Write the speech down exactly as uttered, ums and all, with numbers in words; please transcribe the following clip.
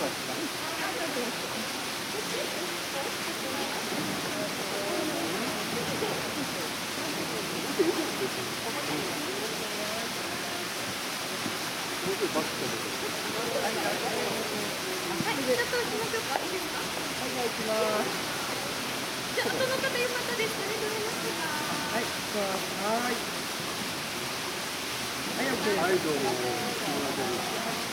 じゃあ、後の方よかったですかね、どうぞ。はい、はい。はい、どうも。